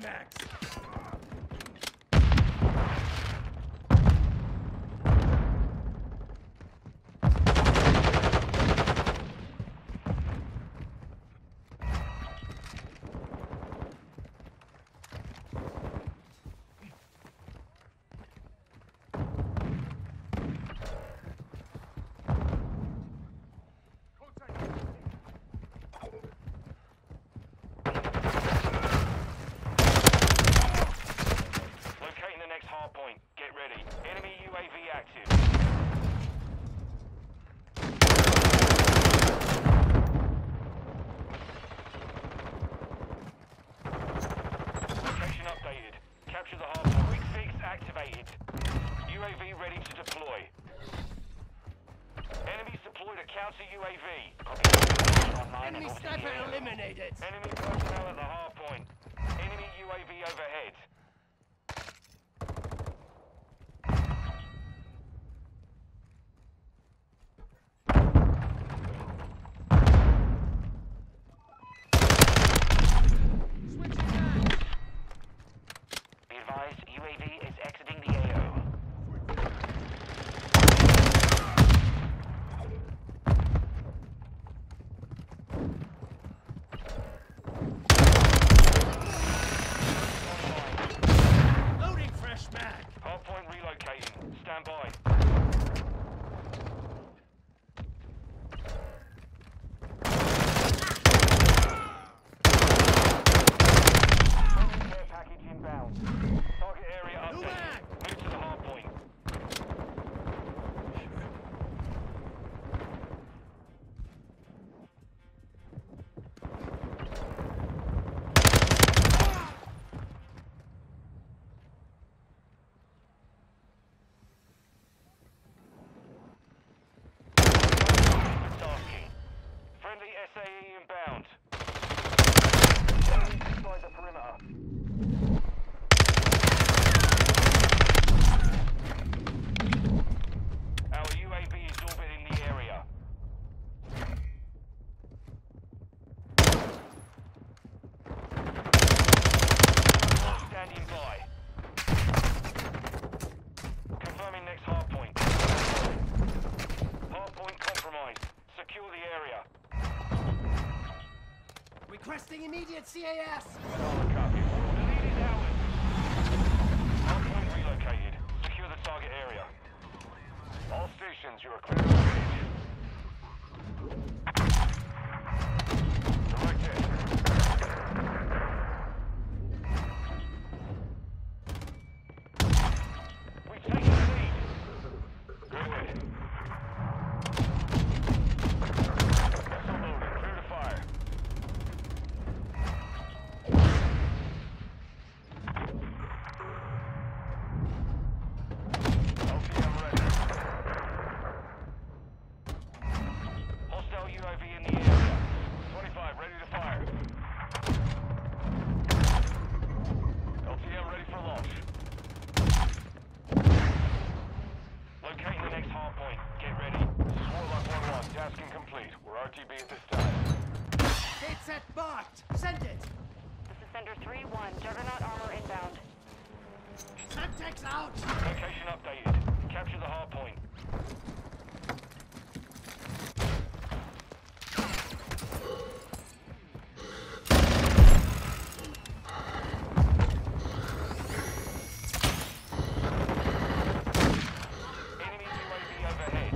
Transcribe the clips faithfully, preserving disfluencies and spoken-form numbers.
mags! Capture the hardpoint. Quick fix activated. U A V ready to deploy. Enemies deployed a counter U A V. Online Enemy sniper eliminated! Enemy personnel at the hardpoint. Enemy U A V overhead. U A V is exiting the A O. Loading fresh mag! Hardpoint relocating. Stand by. Care package inbound. Target area updated. Move to the hard point. Tasking. Friendly S A E inbound. Enemies inside the perimeter. Our U A V is orbiting the area. Standing by. Confirming next hardpoint. Hardpoint compromised. Secure the area. Requesting immediate C A S! Copy. The lead is ours. Hardpoint relocated. Secure the target area. All stations, you are clear to engage. Direct hit. We've taken the lead. Good hit. Vessel loaded. Clear to fire. L T M ready. Hostile U A V in the area. twenty-five, ready to fire. L T M ready for launch. Locating the next hardpoint. Get ready. Warlock one one, task incomplete. We're R T B at this time. Gate set marked! Send it! This is Sender three one, Juggernaut armor inbound. Semtex out! Location updated. Capture the hardpoint. Enemy U A V overhead.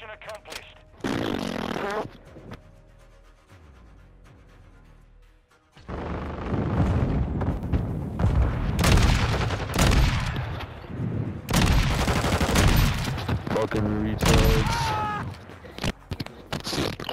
Mission accomplished. Fucking retards.